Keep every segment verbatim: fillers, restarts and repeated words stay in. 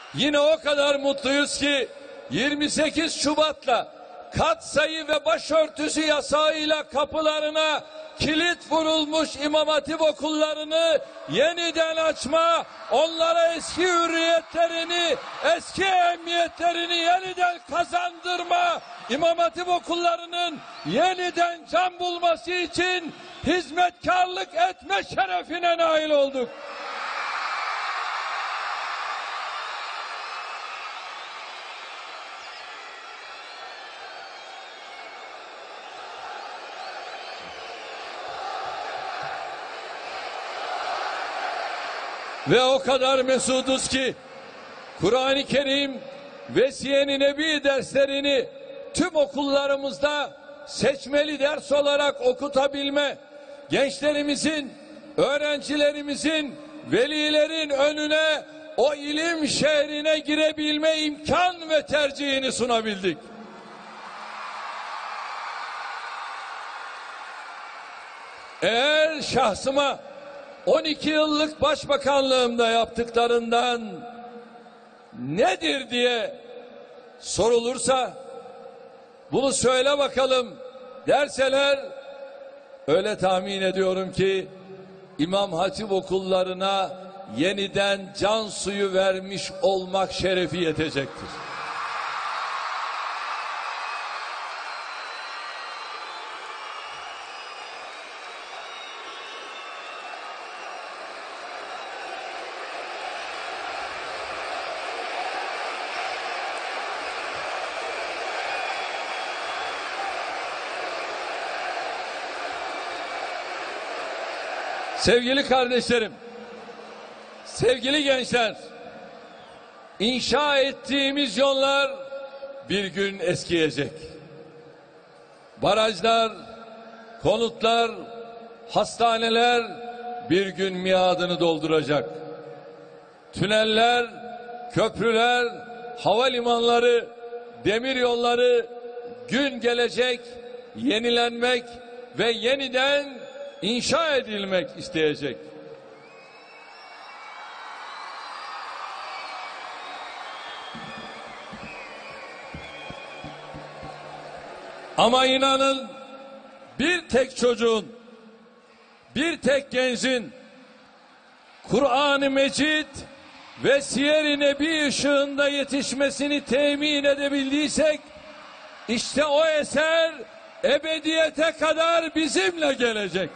Yine o kadar mutluyuz ki yirmi sekiz Şubat'la katsayı ve başörtüsü yasağıyla kapılarına kilit vurulmuş İmam Hatip okullarını yeniden açma, onlara eski hürriyetlerini, eski emniyetlerini yeniden kazandırma, İmam Hatip okullarının yeniden can bulması için hizmetkarlık etme şerefine nail olduk. Ve o kadar mesuduz ki Kur'an-ı Kerim ve Siyer-i Nebi derslerini tüm okullarımızda seçmeli ders olarak okutabilme, gençlerimizin, öğrencilerimizin, velilerin önüne o ilim şehrine girebilme imkan ve tercihini sunabildik. Eğer şahsıma on iki yıllık başbakanlığımda yaptıklarından nedir diye sorulursa, bunu söyle bakalım derseler, öyle tahmin ediyorum ki İmam Hatip okullarına yeniden can suyu vermiş olmak şerefi yetecektir. Sevgili kardeşlerim, sevgili gençler, inşa ettiğimiz yollar bir gün eskiyecek. Barajlar, konutlar, hastaneler bir gün miadını dolduracak. Tüneller, köprüler, havalimanları, demiryolları gün gelecek, yenilenmek ve yeniden İnşa edilmek isteyecek. Ama inanın, bir tek çocuğun, bir tek gencin Kur'an-ı Mecid ve Siyer-i Nebi ışığında yetişmesini temin edebildiysek, işte o eser ebediyete kadar bizimle gelecek.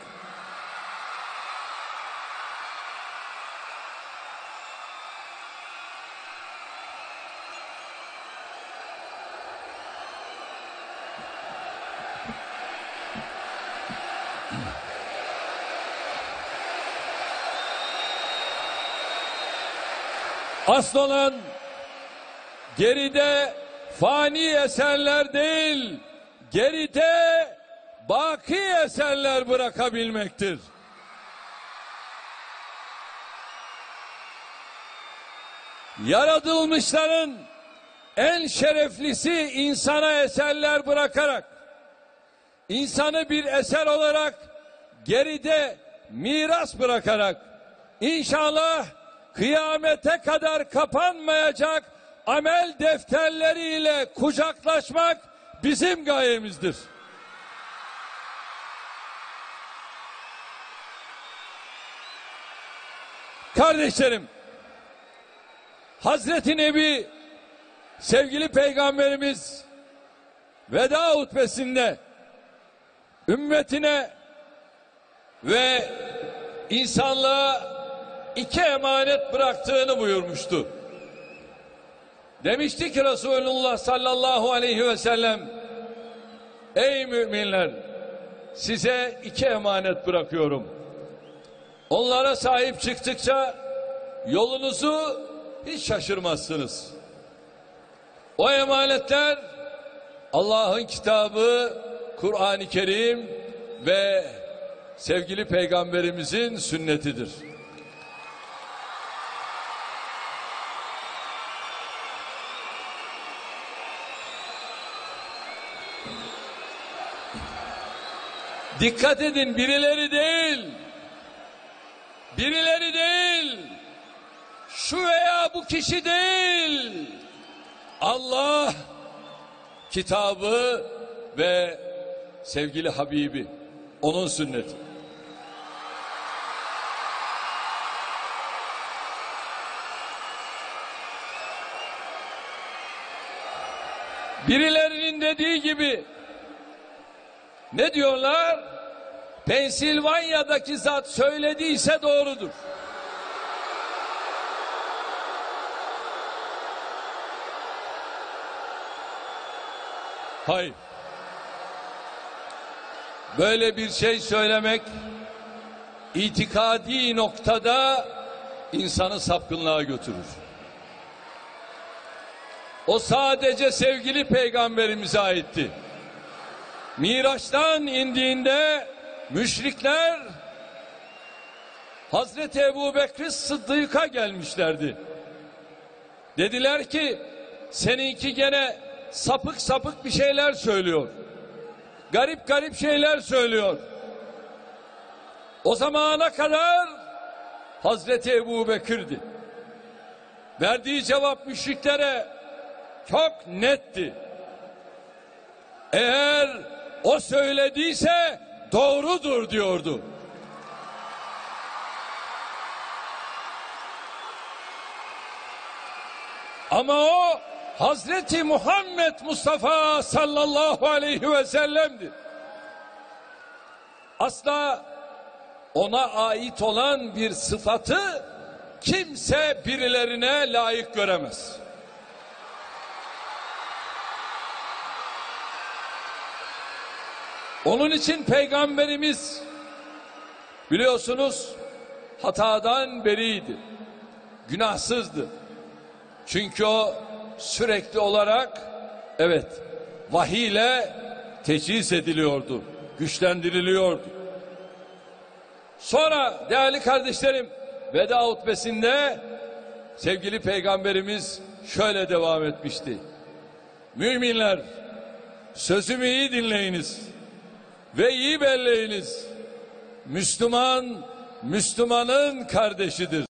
Asıl olan geride fani eserler değil, geride baki eserler bırakabilmektir. Yaratılmışların en şereflisi insana eserler bırakarak, insanı bir eser olarak geride miras bırakarak, inşallah kıyamete kadar kapanmayacak amel defterleriyle kucaklaşmak bizim gayemizdir. Kardeşlerim, Hazreti Nebi, sevgili Peygamberimiz veda hutbesinde ümmetine ve insanlığa iki emanet bıraktığını buyurmuştu. Demişti ki Resulullah sallallahu aleyhi ve sellem, ey müminler, size iki emanet bırakıyorum. Onlara sahip çıktıkça yolunuzu hiç şaşırmazsınız. O emanetler Allah'ın kitabı, Kur'an-ı Kerim ve sevgili Peygamberimizin sünnetidir. Dikkat edin, birileri değil, birileri değil, şu veya veya bu kişi değil. Allah, kitabı ve sevgili Habibi, onun sünneti. Birilerinin dediği gibi ne diyorlar? Pensilvanya'daki zat söylediyse doğrudur. Hayır. Böyle bir şey söylemek itikadi noktada insanı sapkınlığa götürür. O sadece sevgili peygamberimize aitti. Miraç'tan indiğinde müşrikler Hazreti Ebubekir Sıddık'a gelmişlerdi. Dediler ki seninki gene sapık sapık bir şeyler söylüyor. Garip garip şeyler söylüyor. O zamana kadar Hazreti Ebubekir'di. Verdiği cevap müşriklere çok netti. Eğer o söylediyse doğrudur diyordu. Ama o Hazreti Muhammed Mustafa sallallahu aleyhi ve sellem'dir. Asla ona ait olan bir sıfatı kimse birilerine layık göremez. Onun için Peygamberimiz biliyorsunuz hatadan beriydi, günahsızdı. Çünkü o sürekli olarak evet vahiy ile teçhiz ediliyordu, güçlendiriliyordu. Sonra değerli kardeşlerim veda hutbesinde sevgili Peygamberimiz şöyle devam etmişti. Müminler sözümü iyi dinleyiniz ve iyi belleyiniz. Müslüman, Müslümanın kardeşidir.